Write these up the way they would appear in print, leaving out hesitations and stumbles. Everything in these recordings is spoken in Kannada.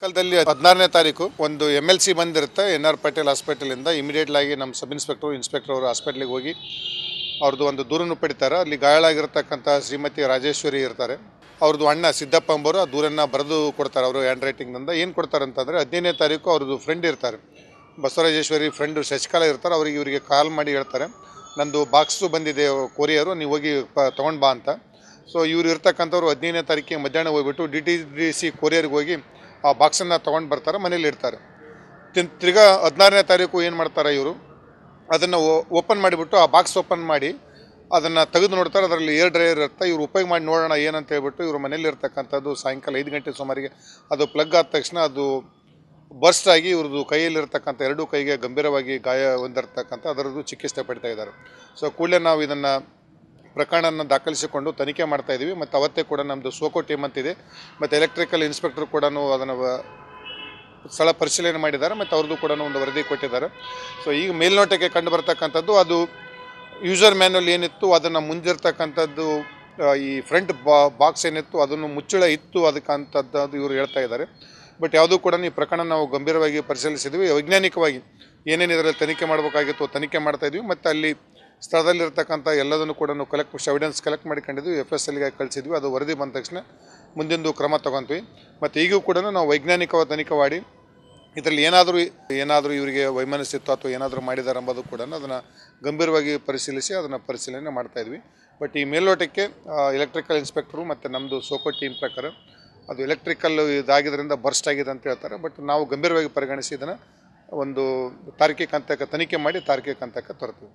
ಕಾಲದಲ್ಲಿ 16ನೇ ತಾರೀಕು ಒಂದು MLC ಬಂದಿರುತ್ತೆ NR ಪಟೇಲ್ ಹಾಸ್ಪಿಟಲಿಂದ ಇಮಿಡಿಯೇಟ್ಲಿ ಆಗಿ ನಮ್ಮ ಸಬ್ ಇನ್ಸ್ಪೆಕ್ಟರ್ ಅವರು ಹಾಸ್ಪಿಟಲ್ಗೆ ಹೋಗಿ ಅವ್ರದ್ದು ಒಂದು ದೂರನ್ನು ಪಡಿತಾರೆ. ಅಲ್ಲಿ ಗಾಯಾಳಾಗಿರತಕ್ಕಂಥ ಶ್ರೀಮತಿ ರಾಜೇಶ್ವರಿ ಇರ್ತಾರೆ, ಅವ್ರದ್ದು ಅಣ್ಣ ಸಿದ್ದಪ್ಪ ಅಂಬೋರು ಆ ದೂರನ್ನು ಬರೆದು ಕೊಡ್ತಾರೆ. ಅವರು ಹ್ಯಾಂಡ್ ರೈಟಿಂಗ್ನಿಂದ ಏನು ಕೊಡ್ತಾರೆ ಅಂತಂದರೆ 15ನೇ ತಾರೀಕು ಅವ್ರದ್ದು ಫ್ರೆಂಡ್ ಇರ್ತಾರೆ, ಬಸವರಾಜೇಶ್ವರಿ ಫ್ರೆಂಡು ಶಶಿಕಲಾ ಇರ್ತಾರೆ. ಇವರಿಗೆ ಕಾಲ್ ಮಾಡಿ ಹೇಳ್ತಾರೆ, ನಂದು ಬಾಕ್ಸು ಬಂದಿದೆ ಕೊರಿಯರು, ನೀವು ಹೋಗಿ ತೊಗೊಂಡು ಬಾ ಅಂತ. ಸೊ ಇವ್ರು ಇರ್ತಕ್ಕಂಥವ್ರು 15ನೇ ತಾರೀಕಿಗೆ ಮಧ್ಯಾಹ್ನ ಹೋಗ್ಬಿಟ್ಟು DTDC ಕೊರಿಯರ್ಗೆ ಹೋಗಿ ಆ ಬಾಕ್ಸನ್ನು ತೊಗೊಂಡು ಬರ್ತಾರೆ, ಮನೇಲಿ ಇಡ್ತಾರೆ. ತಿರ್ಗಾ 16ನೇ ತಾರೀಕು ಏನು ಮಾಡ್ತಾರೆ, ಇವರು ಅದನ್ನು ಓಪನ್ ಮಾಡಿಬಿಟ್ಟು ಆ ಬಾಕ್ಸ್ ಓಪನ್ ಮಾಡಿ ಅದನ್ನು ತೆಗೆದು ನೋಡ್ತಾರೆ. ಅದರಲ್ಲಿ ಏರ್ ಡ್ರೈಯರ್ ಇರುತ್ತೆ. ಇವರು ಉಪಯೋಗ ಮಾಡಿ ನೋಡೋಣ ಏನಂತ ಹೇಳ್ಬಿಟ್ಟು ಇವರು ಮನೇಲಿ ಇರ್ತಕ್ಕಂಥದ್ದು ಸಾಯಂಕಾಲ 5 ಗಂಟೆ ಸುಮಾರಿಗೆ ಅದು ಪ್ಲಗ್ ಆದ ತಕ್ಷಣ ಅದು ಬರ್ಸ್ಟ್ ಆಗಿ ಇವ್ರದ್ದು ಕೈಯಲ್ಲಿರ್ತಕ್ಕಂಥ 2 ಕೈಗೆ ಗಂಭೀರವಾಗಿ ಗಾಯ ಹೊಂದಿರತಕ್ಕಂಥ ಅದರದ್ದು ಚಿಕಿತ್ಸೆ ಪಡಿತಾ ಇದ್ದಾರೆ. ಸೊ ಕೂಡಲೇ ನಾವು ಇದನ್ನು ಪ್ರಕರಣವನ್ನು ದಾಖಲಿಸಿಕೊಂಡು ತನಿಖೆ ಮಾಡ್ತಾಯಿದ್ದೀವಿ. ಮತ್ತು ಅವತ್ತೇ ಕೂಡ ನಮ್ಮದು ಸೋಕೋ ಟೀಮ್ ಅಂತಿದೆ, ಮತ್ತು ಎಲೆಕ್ಟ್ರಿಕಲ್ ಇನ್ಸ್ಪೆಕ್ಟರ್ ಕೂಡ ಅದನ್ನು ಸ್ಥಳ ಪರಿಶೀಲನೆ ಮಾಡಿದ್ದಾರೆ, ಮತ್ತು ಅವ್ರದ್ದು ಕೂಡ ಒಂದು ವರದಿ ಕೊಟ್ಟಿದ್ದಾರೆ. ಸೊ ಈಗ ಮೇಲ್ನೋಟಕ್ಕೆ ಕಂಡು ಬರ್ತಕ್ಕಂಥದ್ದು ಅದು ಯೂಸರ್ ಮ್ಯಾನ್ಯಲ್ ಏನಿತ್ತು ಅದನ್ನು ಮುಂದಿರ್ತಕ್ಕಂಥದ್ದು ಈ ಫ್ರಂಟ್ ಬಾಕ್ಸ್ ಏನಿತ್ತು ಅದನ್ನು ಮುಚ್ಚಳ ಇತ್ತು ಅದಕ್ಕಂಥದ್ದು ಇವರು ಹೇಳ್ತಾ ಇದ್ದಾರೆ. ಬಟ್ ಯಾವುದೂ ಕೂಡ ಈ ಪ್ರಕರಣ ನಾವು ಗಂಭೀರವಾಗಿ ಪರಿಶೀಲಿಸಿದ್ವಿ. ವೈಜ್ಞಾನಿಕವಾಗಿ ಏನೇನು ಇದರಲ್ಲಿ ತನಿಖೆ ಮಾಡಬೇಕಾಗಿತ್ತು ತನಿಖೆ ಮಾಡ್ತಾಯಿದ್ವಿ. ಮತ್ತು ಅಲ್ಲಿ ಸ್ಥಳದಲ್ಲಿರ್ತಕ್ಕಂಥ ಎಲ್ಲದನ್ನು ಕೂಡ ಎವಿಡೆನ್ಸ್ ಕಲೆಕ್ಟ್ ಮಾಡಿಕೊಂಡಿದ್ವಿ, FSLಗೆ ಕಳಿಸಿದ್ವಿ. ಅದು ವರದಿ ಬಂದ ತಕ್ಷಣ ಮುಂದಿಂದು ಕ್ರಮ ತೊಗೊತೀವಿ. ಮತ್ತು ಈಗೂ ಕೂಡ ನಾವು ವೈಜ್ಞಾನಿಕವಾಗಿ ತನಿಖೆ ಮಾಡಿ ಇದರಲ್ಲಿ ಏನಾದರೂ ಇವರಿಗೆ ವೈಮನಸ್ಸಿತ್ತು ಅಥವಾ ಏನಾದರೂ ಮಾಡಿದ್ದಾರೆ ಎಂಬುದು ಕೂಡ ಅದನ್ನು ಗಂಭೀರವಾಗಿ ಪರಿಶೀಲಿಸಿ ಅದನ್ನು ಪರಿಶೀಲನೆ ಮಾಡ್ತಾಯಿದ್ವಿ. ಬಟ್ ಈ ಮೇಲ್ನೋಟಕ್ಕೆ ಎಲೆಕ್ಟ್ರಿಕಲ್ ಇನ್ಸ್ಪೆಕ್ಟರು ಮತ್ತು ನಮ್ಮದು ಸೋಕೋ ಟೀಮ್ ಪ್ರಕಾರ ಅದು ಎಲೆಕ್ಟ್ರಿಕಲ್ ಇದಾಗಿದ್ದರಿಂದ ಬರ್ಸ್ಟ್ ಆಗಿದೆ ಅಂತ ಹೇಳ್ತಾರೆ. ಬಟ್ ನಾವು ಗಂಭೀರವಾಗಿ ಪರಿಗಣಿಸಿ ಇದನ್ನು ಒಂದು ತಾರ್ಕಿಕ ಹಂತಕ್ಕೆ ತನಿಖೆ ಮಾಡಿ ತಾರ್ಕಿಕ ಹಂತಕ್ಕೆ ತರ್ತೀವಿ.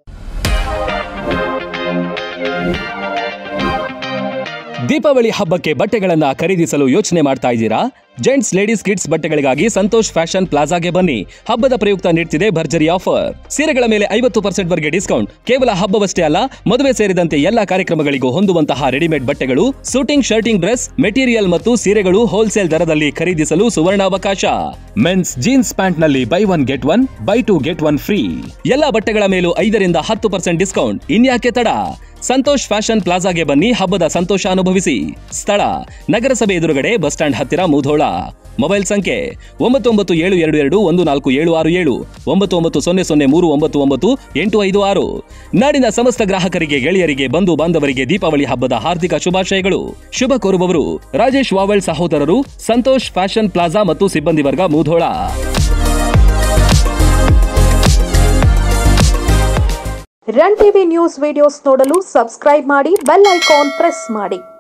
ದೀಪಾವಳಿ ಹಬ್ಬಕ್ಕೆ ಬಟ್ಟೆಗಳನ್ನ ಖರೀದಿಸಲು ಯೋಚನೆ ಮಾಡ್ತಾ ಇದ್ದೀರಾ? ಜೆಂಟ್ಸ್ ಲೇಡೀಸ್ ಕಿಡ್ಸ್ ಬಟ್ಟೆಗಳಿಗಾಗಿ ಸಂತೋಷ್ ಫ್ಯಾಷನ್ ಪ್ಲಾಜಾಗೆ ಬನ್ನಿ. ಹಬ್ಬದ ಪ್ರಯುಕ್ತ ನೀಡ್ತಿದೆ ಭರ್ಜರಿ ಆಫರ್. ಸೀರೆಗಳ ಮೇಲೆ 50% ವರೆಗೆ ಡಿಸ್ಕೌಂಟ್. ಕೇವಲ ಹಬ್ಬವಷ್ಟೇ ಅಲ್ಲ, ಮದುವೆ ಸೇರಿದಂತೆ ಎಲ್ಲ ಕಾರ್ಯಕ್ರಮಗಳಿಗೂ ಹೊಂದುವಂತಹ ರೆಡಿಮೇಡ್ ಬಟ್ಟೆಗಳು, ಶೂಟಿಂಗ್, ಶರ್ಟಿಂಗ್ ಡ್ರೆಸ್, ಮೆಟೀರಿಯಲ್ ಮತ್ತು ಸೀರೆಗಳು ಹೋಲ್ಸೇಲ್ ದರದಲ್ಲಿ ಖರೀದಿಸಲು ಸುವರ್ಣಾವಕಾಶ. ಮೆನ್ಸ್ ಜೀನ್ಸ್ ಪ್ಯಾಂಟ್ ನಲ್ಲಿ buy 1 get 1, buy 2 get 1 free. ಎಲ್ಲ ಬಟ್ಟೆಗಳ ಮೇಲೂ 5ರಿಂದ 10% ಡಿಸ್ಕೌಂಟ್. ಇನ್ಯಾಕೆ ತಡ? ಸಂತೋಷ್ ಫ್ಯಾಷನ್ ಪ್ಲಾಜಾಗೆ ಬನ್ನಿ, ಹಬ್ಬದ ಸಂತೋಷ ಅನುಭವಿಸಿ. ಸ್ಥಳ ನಗರಸಭೆ ಎದುರುಗಡೆ, ಬಸ್ ಸ್ಟ್ಯಾಂಡ್ ಹತ್ತಿರ, ಮೂಧೋಳ. ಮೊಬೈಲ್ ಸಂಖ್ಯೆ 9922214767, 9900399856. ನಾಡಿನ ಸಮಸ್ತ ಗ್ರಾಹಕರಿಗೆ, ಗೆಳೆಯರಿಗೆ, ಬಂಧು ಬಾಂಧವರಿಗೆ ದೀಪಾವಳಿ ಹಬ್ಬದ ಹಾರ್ದಿಕ ಶುಭಾಶಯಗಳು. ಶುಭ ಕೋರುವವರು ರಾಜೇಶ್ ವಾವಲ್ ಸಹೋದರರು, ಸಂತೋಷ್ ಫ್ಯಾಷನ್ ಪ್ಲಾಜಾ ಮತ್ತು ಸಿಬ್ಬಂದಿ ವರ್ಗ, Mudhol. Run TV news videos ನೋಡಲು ಸಬ್ಸ್ಕ್ರೈಬ್ ಮಾಡಿ, ಬೆಲ್ ಐಕಾನ್ ಪ್ರೆಸ್ ಮಾಡಿ.